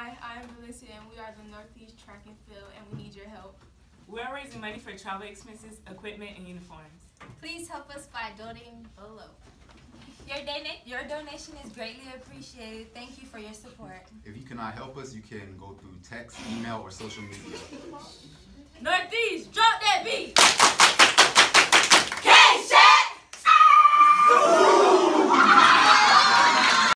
Hi, I'm Felicia, and we are the Northeast Track and Field, and we need your help. We're raising money for travel expenses, equipment, and uniforms. Please help us by donating below. Your donation is greatly appreciated. Thank you for your support. If you cannot help us, you can go through text, email, or social media. Northeast, drop that beat!